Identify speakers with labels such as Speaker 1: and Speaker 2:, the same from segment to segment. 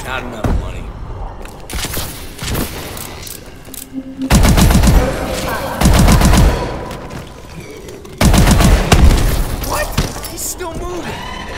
Speaker 1: Not enough money. What? He's still moving.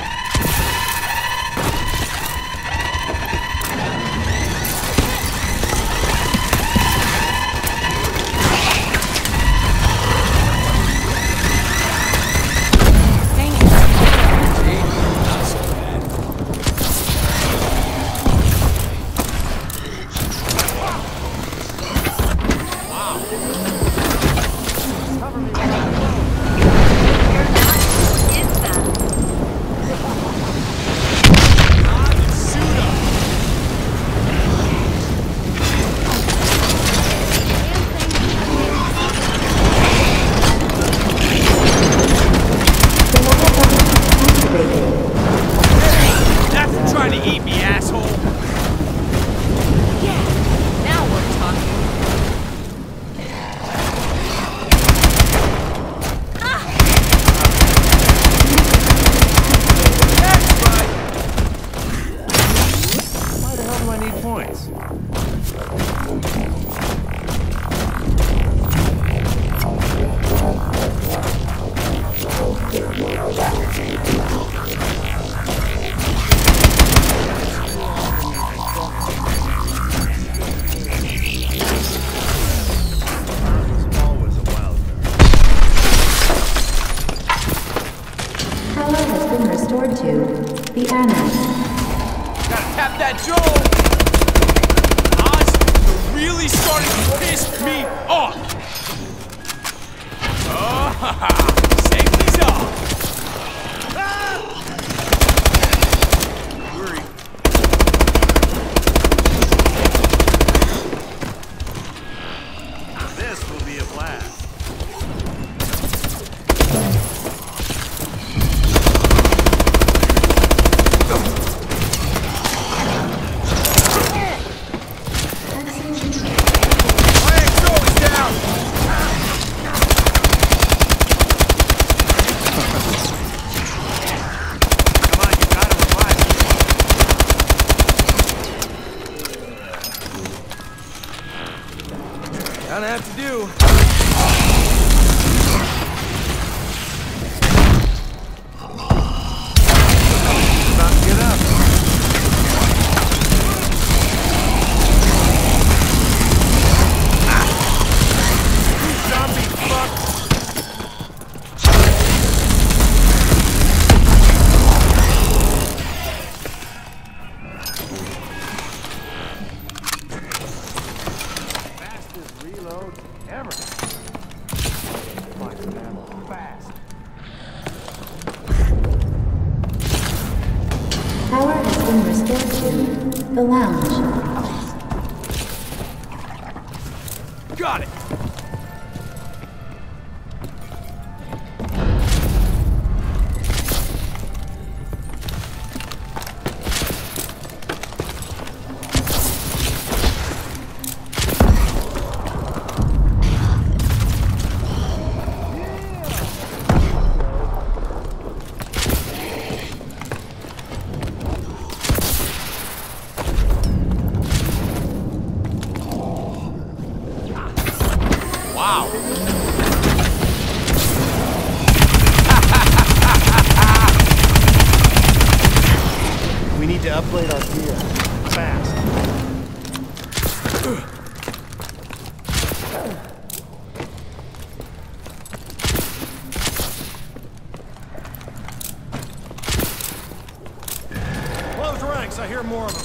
Speaker 1: Gonna have to do. About to get up. You zombie fuck. Ever. Like ammo fast.
Speaker 2: Power has been restored to the lounge.
Speaker 1: Got it. Wow.
Speaker 3: We need to upgrade our gear. Fast. Close ranks, I hear more of them.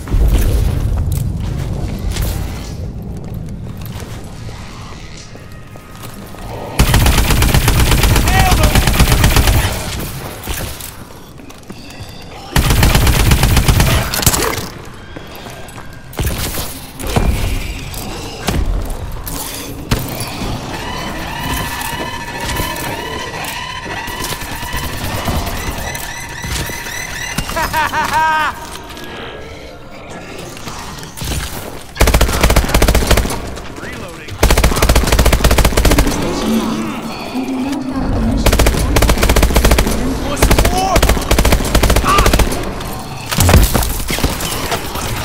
Speaker 1: Reloading. Want some more?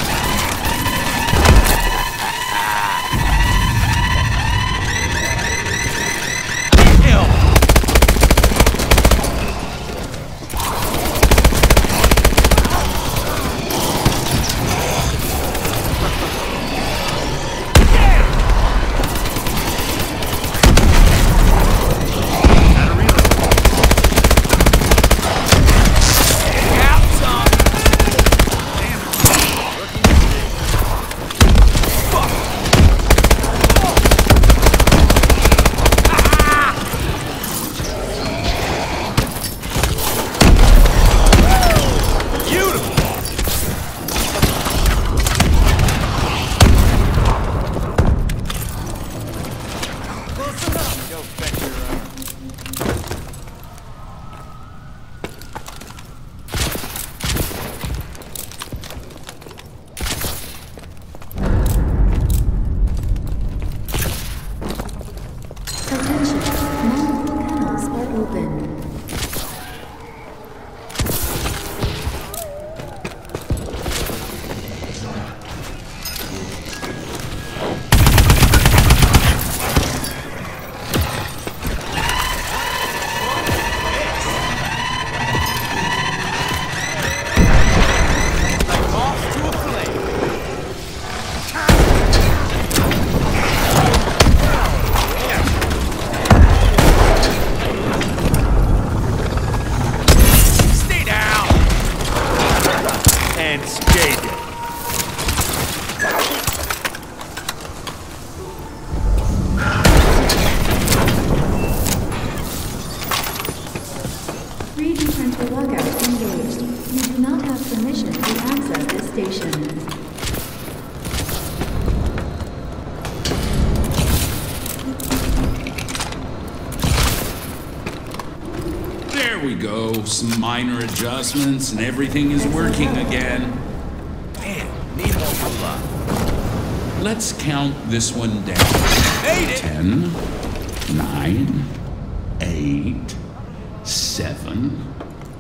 Speaker 4: go. Some minor adjustments and everything is working again.
Speaker 1: Man, need more moolah.
Speaker 4: Let's count this one down.
Speaker 1: Made it!
Speaker 4: 10, 9, 8, 7,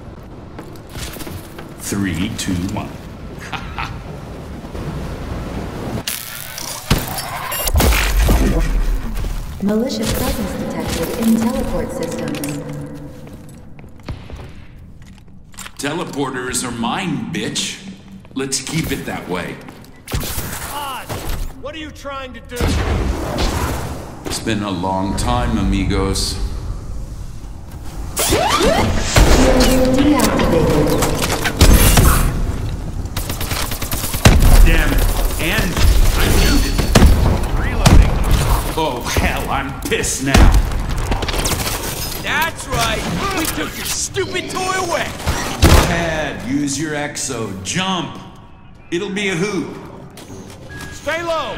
Speaker 4: 3, 2, 1.
Speaker 2: Malicious presence detected in teleport systems.
Speaker 4: Teleporters are mine, bitch. Let's keep it that way.
Speaker 1: Oz, what are you trying to do?
Speaker 4: It's been a long time, amigos.
Speaker 2: Shield deactivated.
Speaker 4: Damn it. And I'm muted.
Speaker 1: Reloading.
Speaker 4: Oh, hell, I'm pissed now.
Speaker 1: That's right. We took your stupid toy away.
Speaker 4: Go ahead, use your exo. Jump. It'll be a hoop.
Speaker 1: Stay low.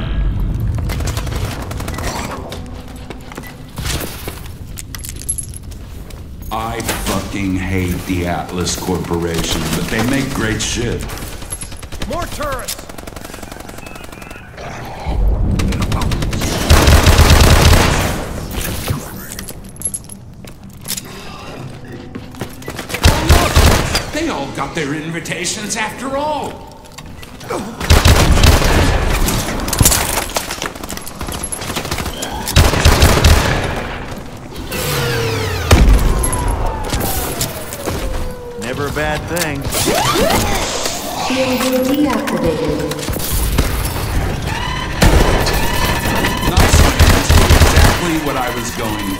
Speaker 4: I fucking hate the Atlas Corporation, but they make great shit.
Speaker 1: More turrets.
Speaker 4: They all got their invitations after all.
Speaker 3: Never a bad thing.
Speaker 2: Shield deactivated.
Speaker 4: Nice one. That's exactly what I was going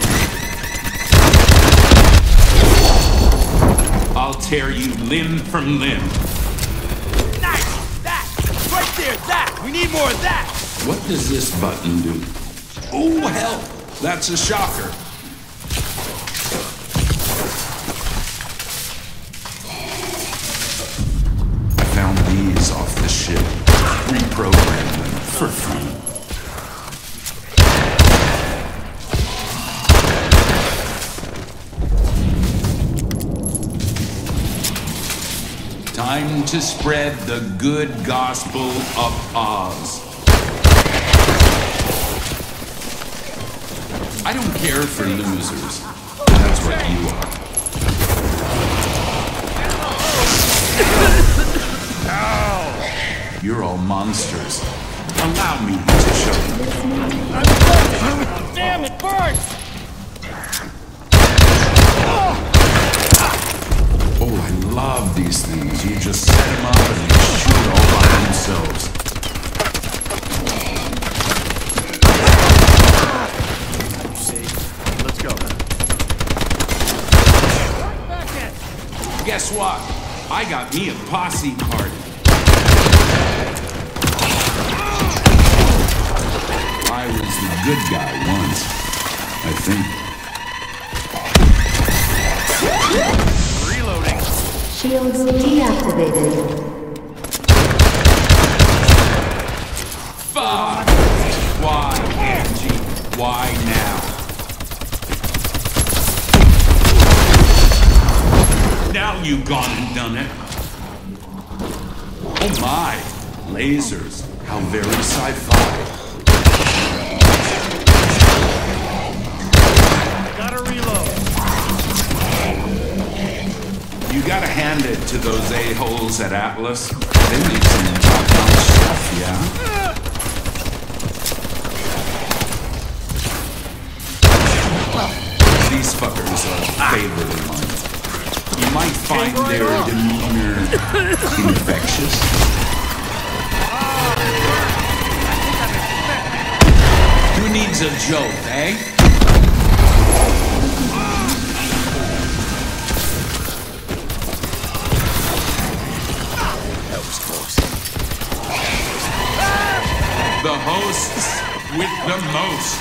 Speaker 4: for. I'll tear you limb from limb.
Speaker 1: Nice. That. Right there. That. We need more of that.
Speaker 4: What does this button do? Oh, hell. That's a shocker. Found these off the ship. Reprogrammed them for free. Time to spread the good gospel of Oz. I don't care for losers. That's what you are. You're all monsters. Allow me to show you.
Speaker 1: Damn, it burns.
Speaker 4: Oh, I love these things. You just set them up and they shoot all by themselves.
Speaker 3: Let's go.
Speaker 4: Guess what? I got me a posse party. I was the good guy once, I think.
Speaker 1: Reloading.
Speaker 2: Shields deactivated.
Speaker 4: Fuck! Why, Angie? Why now? Now you've gone and done it. Oh my, lasers. How very sci-fi.
Speaker 1: Gotta reload.
Speaker 4: You gotta hand it to those a-holes at Atlas. They make some top-notch stuff, yeah? These fuckers are favorite of mine. You might find their demeanor infectious. Who needs a joke, eh? The hosts with the most.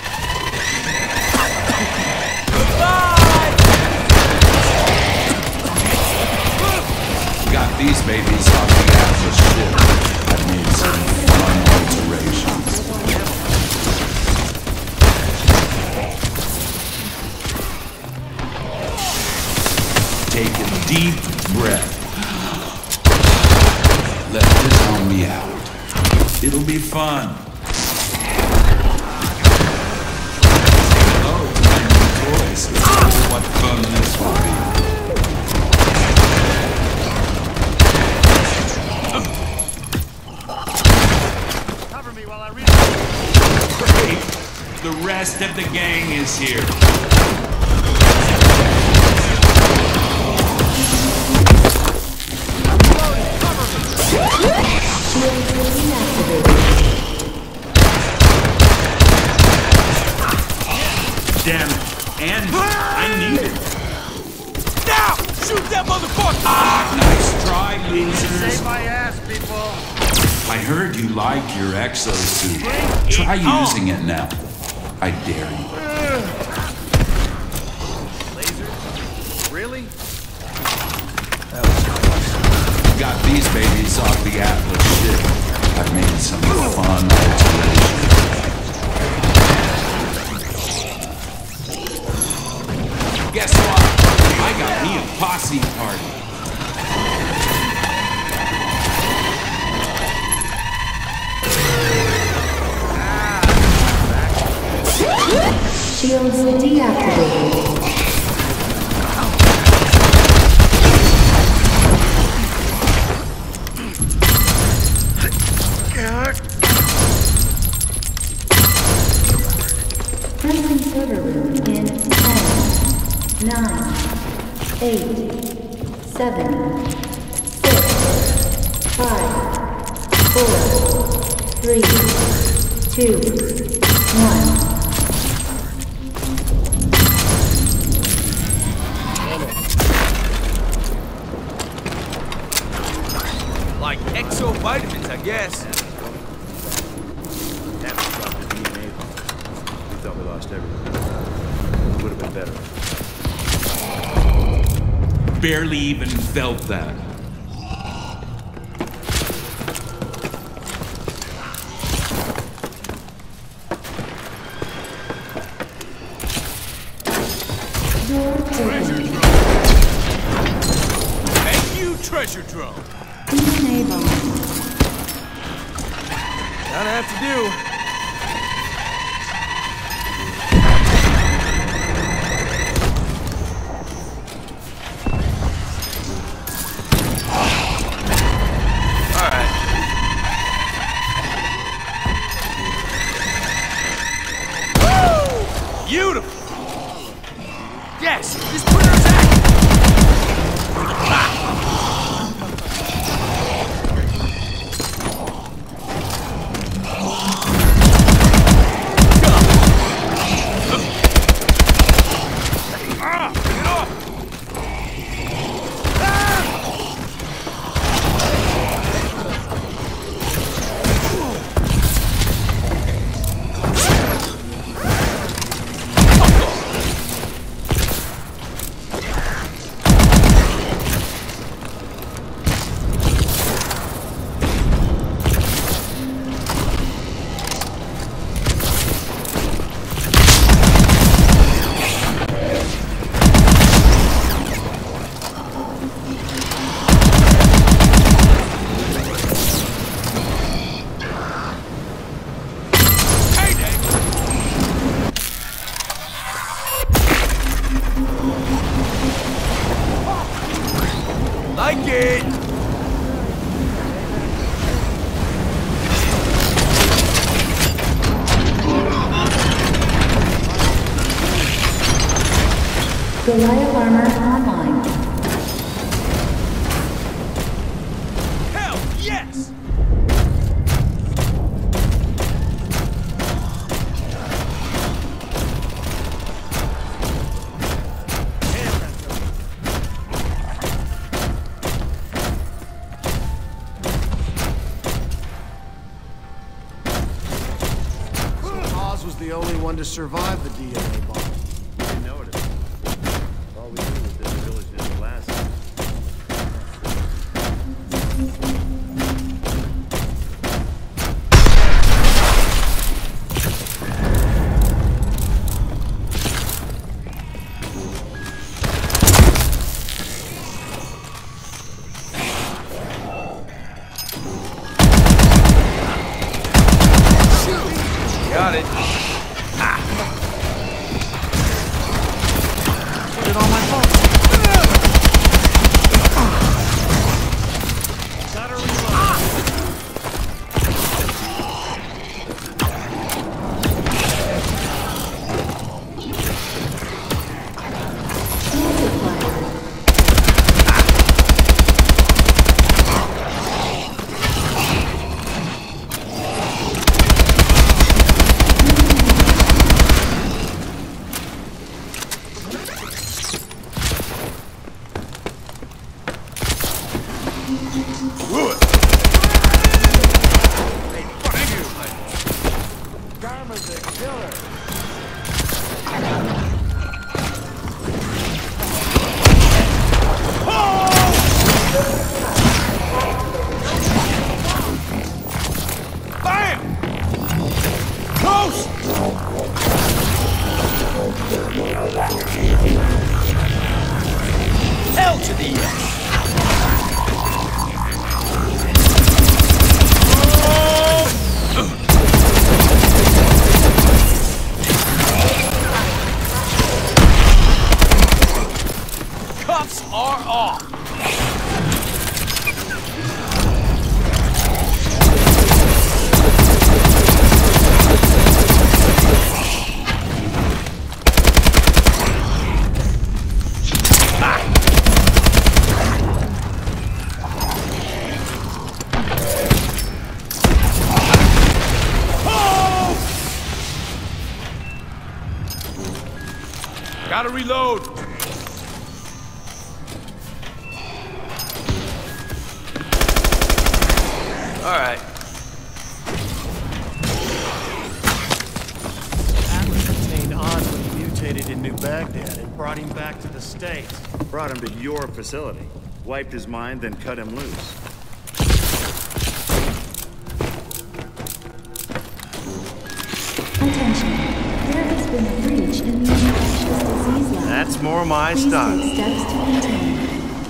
Speaker 4: Got these babies on the Atlas ship. I've made some fun alterations. take a deep breath. Let the zombie out. It'll be fun. Oh, my new toys. What fun this will be.
Speaker 1: Cover me while I read.
Speaker 4: Great. The rest of the gang is here. Damn it. And I need it.
Speaker 1: Now! Shoot that motherfucker!
Speaker 4: Ah, nice try, losers.
Speaker 1: Save my ass, people!
Speaker 4: I heard you like your exosuit. Try using it now. I dare you.
Speaker 1: Laser? Really?
Speaker 4: Got these babies off the Atlas ship. I've made some fun alterations. Guess what? I got me a posse party.
Speaker 2: Shields deactivated. Present server room in 10, 9, 8, 7, 6, 5, 4, 3, 2, 1.
Speaker 1: Like exovitamins, I guess.
Speaker 3: Damn, we dropped the DNA bomb. We thought we lost everything. It would have been better.
Speaker 4: Barely even felt that.
Speaker 1: Treasure drone. Thank you, treasure drone.
Speaker 2: DNA bomb.
Speaker 1: Gotta have to do. Alright. Woo! Beautiful! Yes! Just put her attack! Like it!
Speaker 2: Goliath armor online.
Speaker 1: Hell, yes!
Speaker 3: Oz was the only one to survive the DNA bomb. We didn't notice. All we knew was that the village didn't last.
Speaker 1: Got it.
Speaker 3: Put it on my phone. Gotta reload.
Speaker 1: Hell to the yes! Cuffs are off! Gotta reload! Alright.
Speaker 3: Atlas obtained Oz when he mutated in New Baghdad and brought him back to the States.
Speaker 5: Brought him to your facility. Wiped his mind, then cut him loose.
Speaker 2: Attention. There has been a breach in the infectious disease lab.
Speaker 5: That's more my
Speaker 2: Please
Speaker 5: style.
Speaker 2: take steps to contain.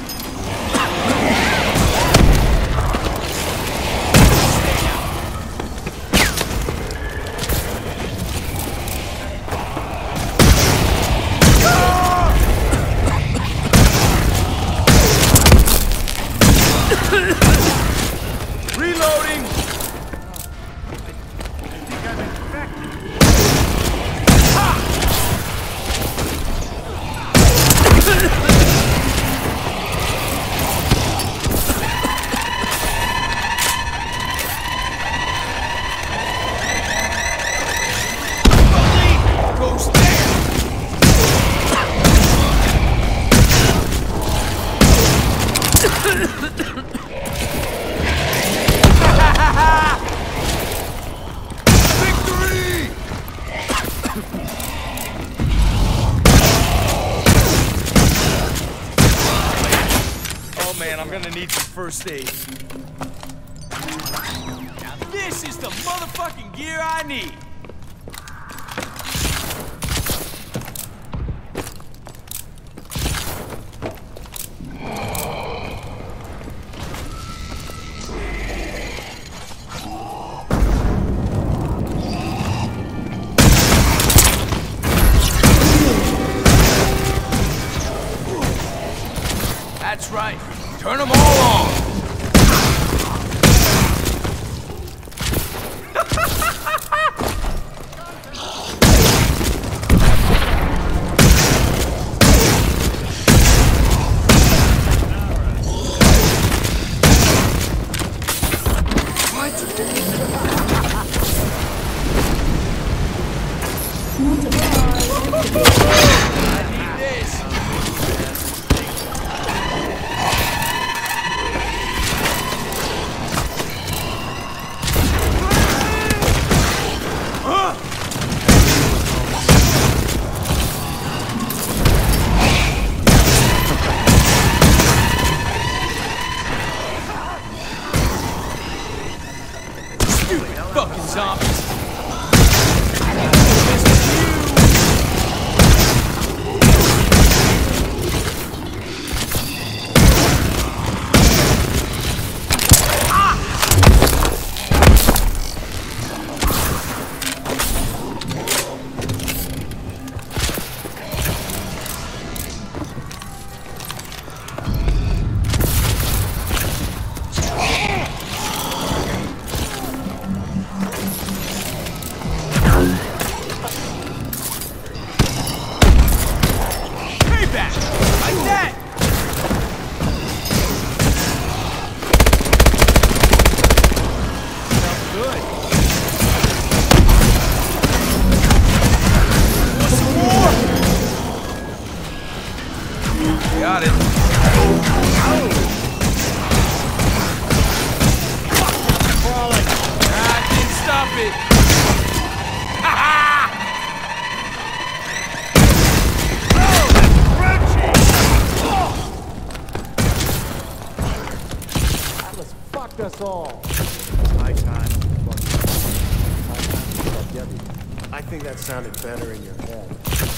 Speaker 1: Reloading!
Speaker 3: I think I'm infected.
Speaker 1: Goes down! Victory! Oh man, I'm gonna need some first aid. Now this is the motherfucking gear I need. That's right. Turn them all on. I need this. Fucking zombies.
Speaker 3: shocked us all.
Speaker 5: High time.
Speaker 3: I think that sounded better in your head.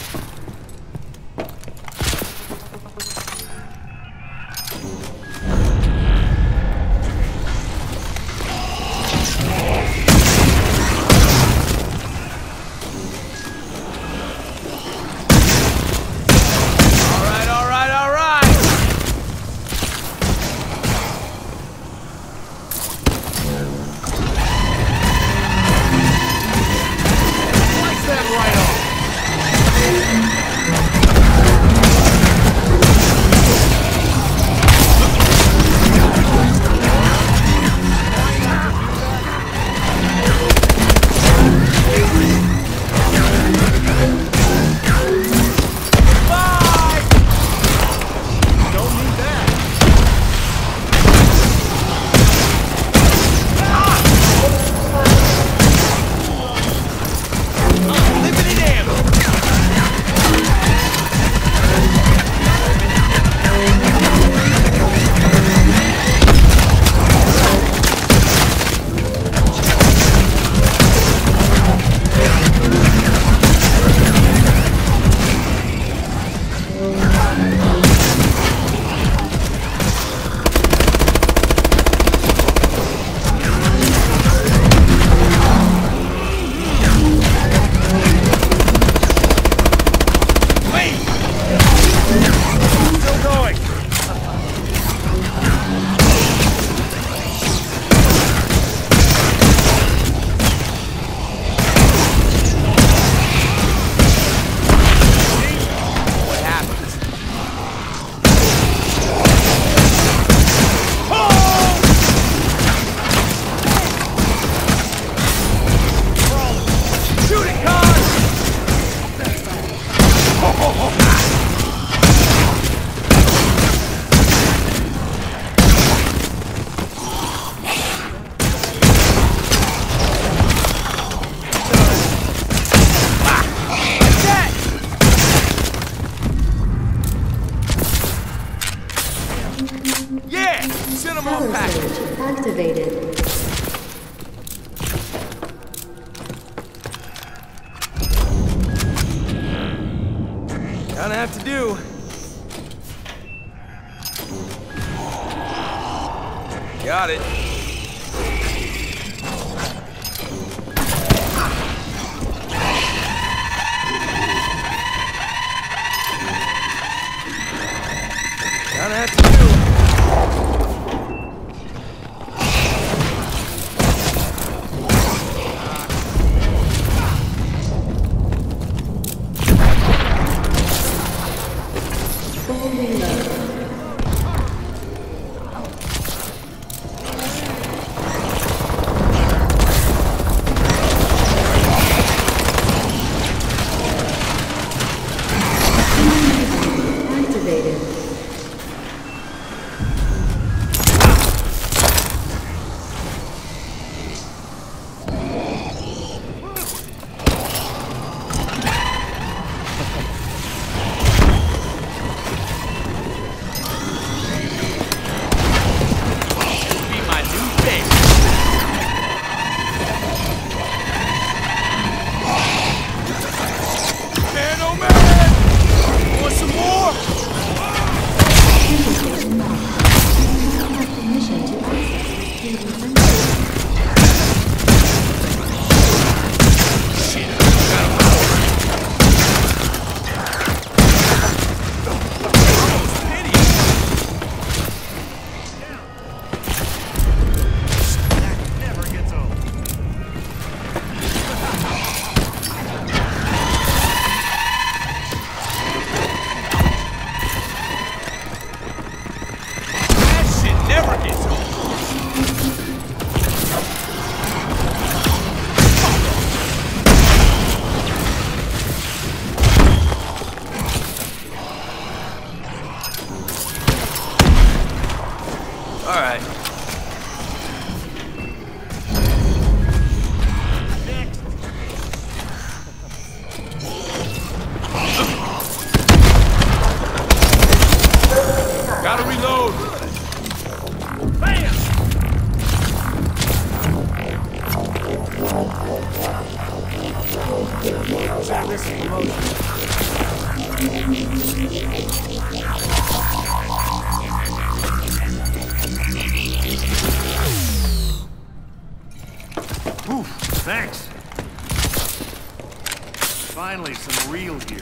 Speaker 2: Activated.
Speaker 1: Gonna have to do. Got it. Gonna have to do.
Speaker 5: Thanks. Finally, some real gear.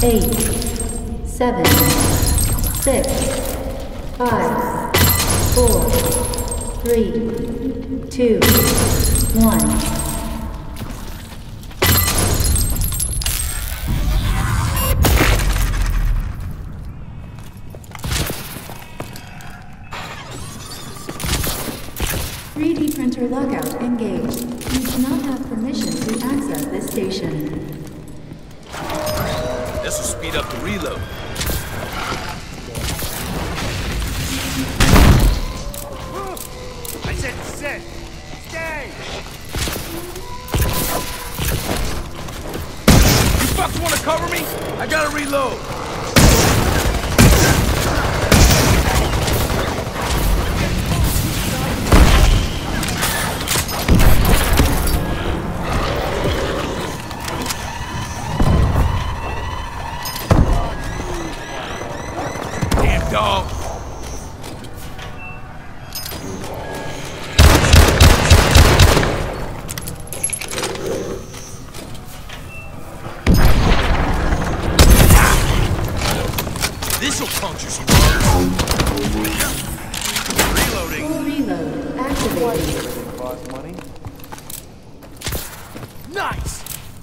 Speaker 2: 8, 7, 6, 5, 4, 3, 2, 1. Printer lockout engaged. You do not have permission to access this station.
Speaker 1: This will speed up the reload. I said sit! Stay! You fucks wanna cover me? I gotta reload! Dog. This'll puncture some Reloading.
Speaker 2: Full reload activated.
Speaker 3: Cost money.
Speaker 1: Nice.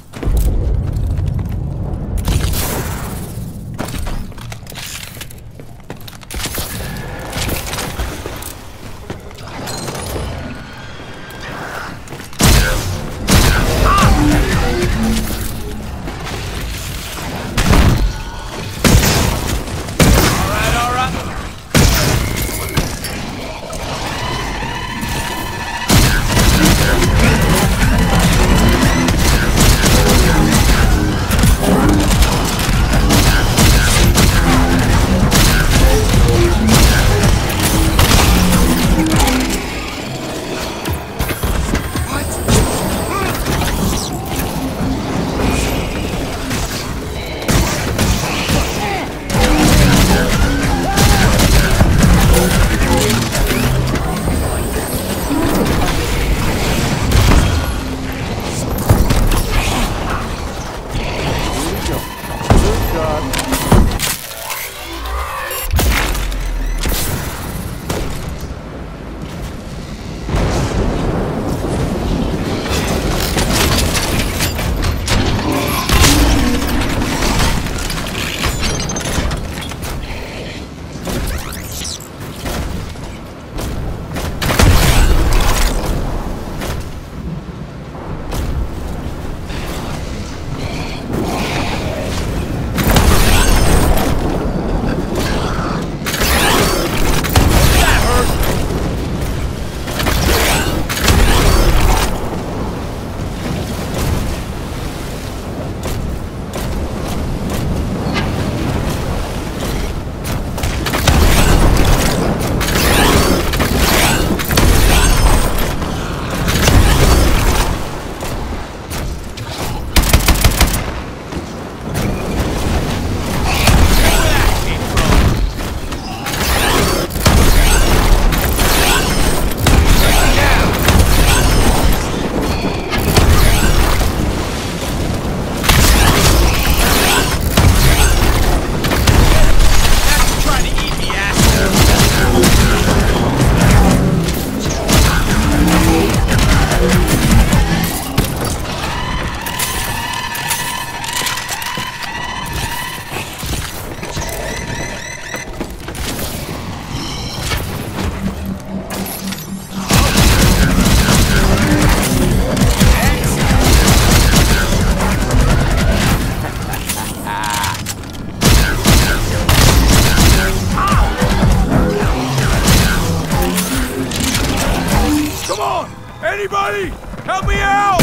Speaker 1: Anybody! Help me out!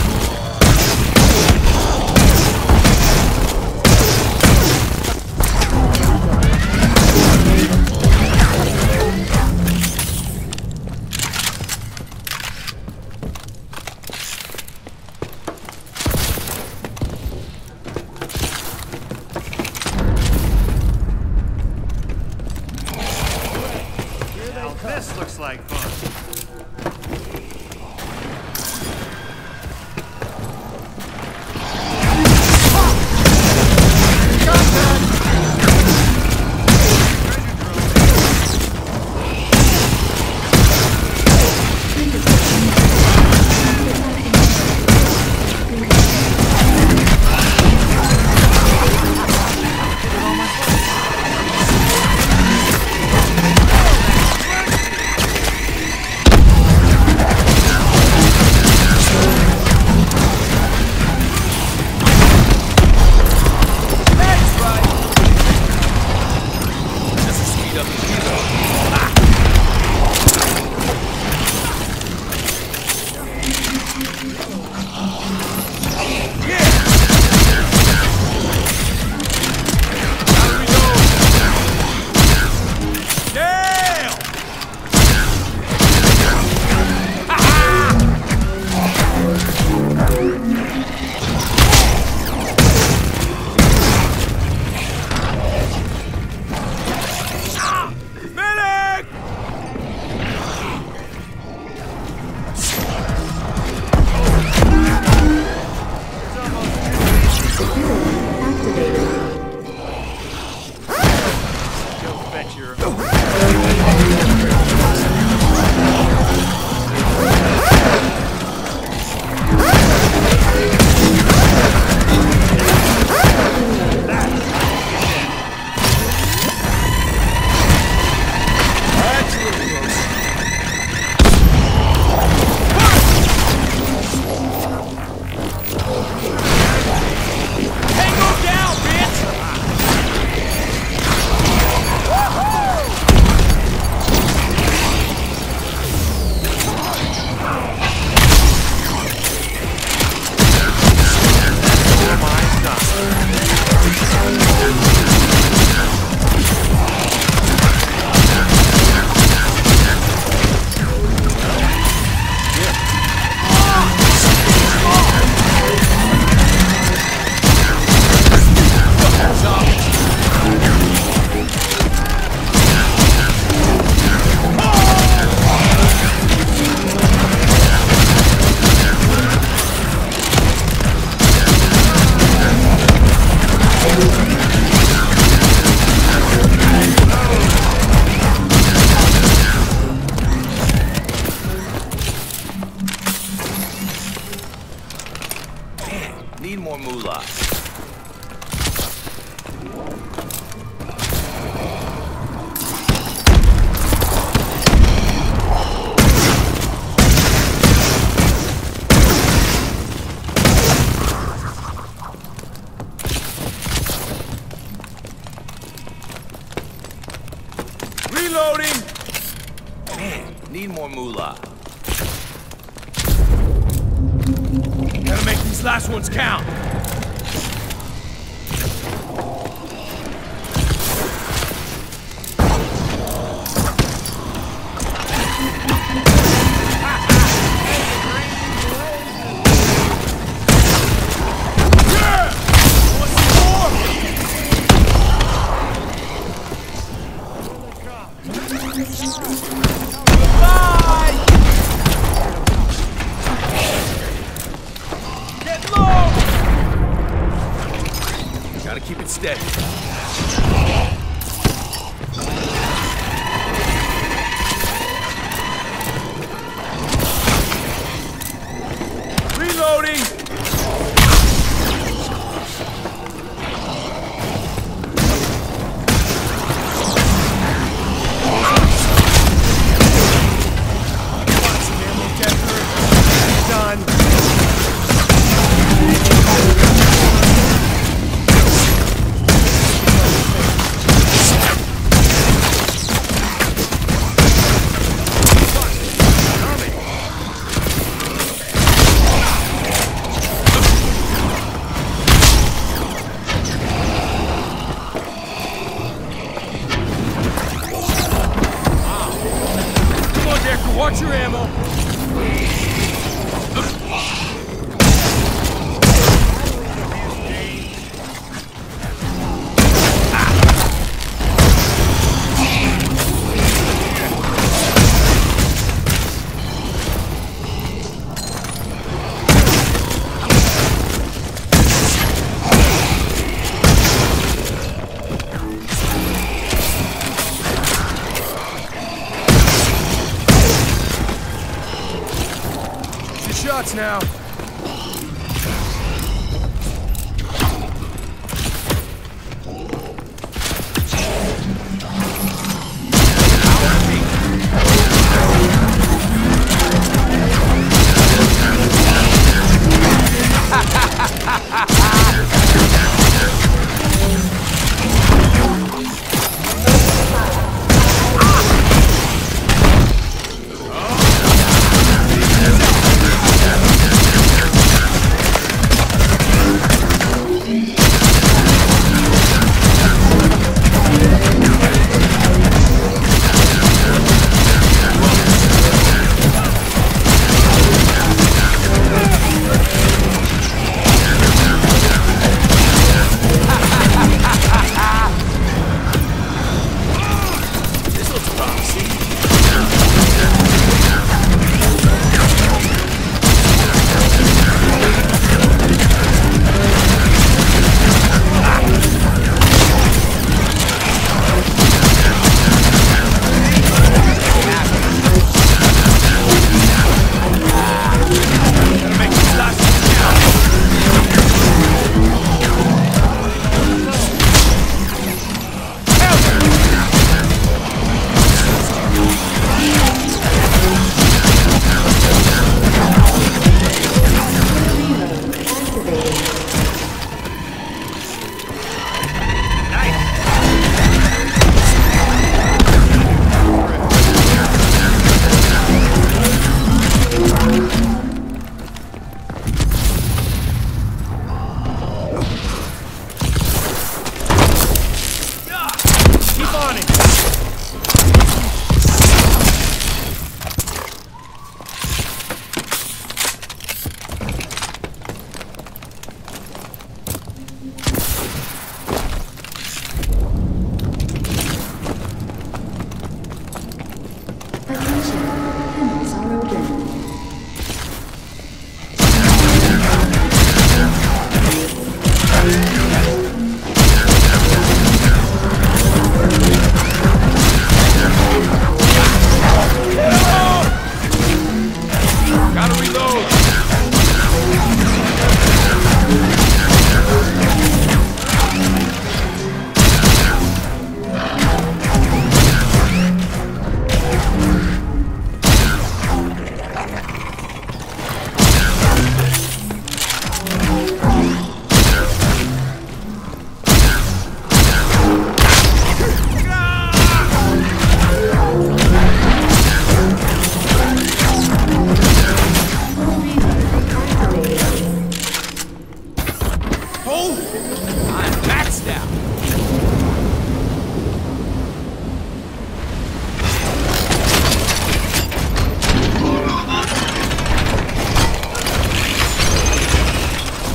Speaker 5: This looks like fun.
Speaker 3: Got
Speaker 1: more moolah.
Speaker 6: Reloading!
Speaker 1: Man, need more moolah.
Speaker 6: Gotta make these last ones count.
Speaker 1: Gotta keep it steady.
Speaker 6: Reloading! Watch your ammo! Shots now.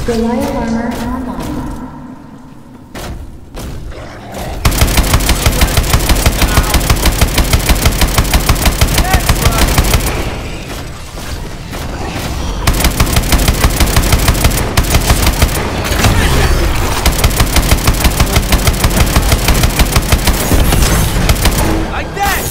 Speaker 2: Goliath armor online.
Speaker 1: Like that!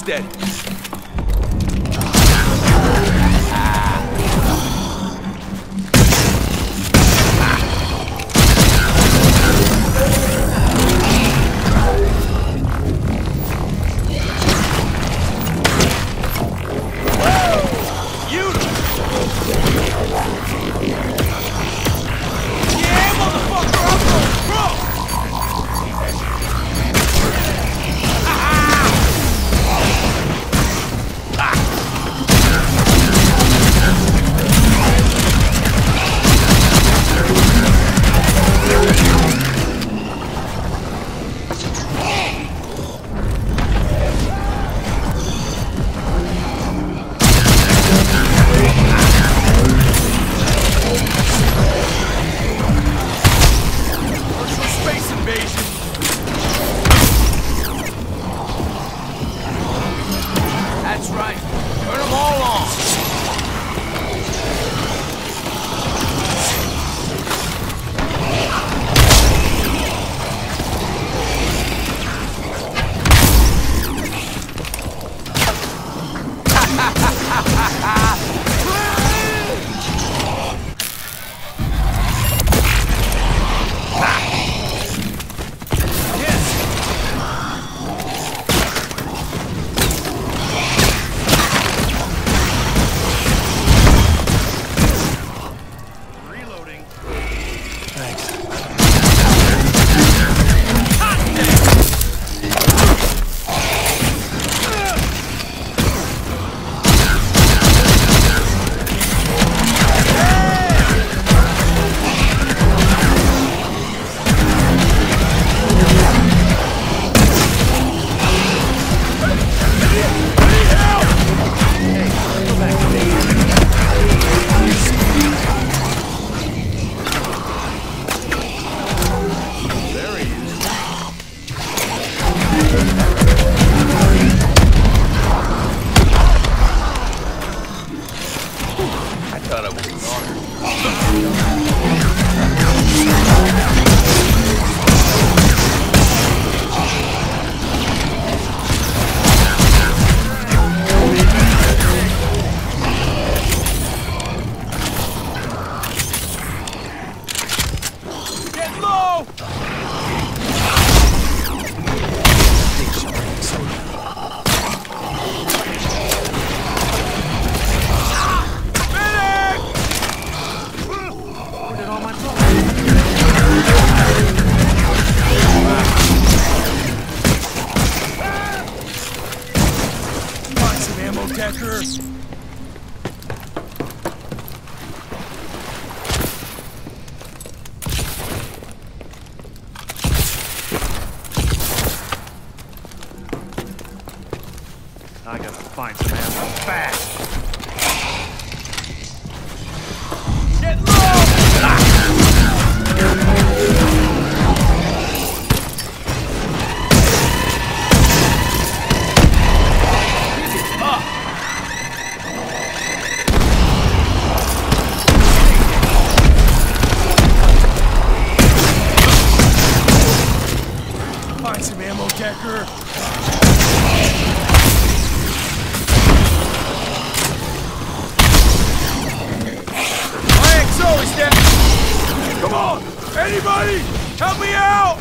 Speaker 1: steady.
Speaker 5: I gotta find some ammo fast.
Speaker 1: Get low!
Speaker 6: Find some ammo, Decker.
Speaker 1: Come on! Anybody! Help me out!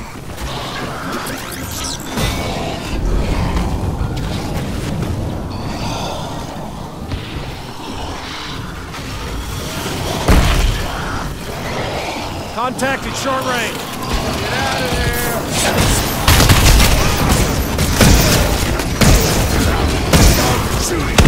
Speaker 6: Contact at short range.
Speaker 1: Get out of there!
Speaker 6: Shooting.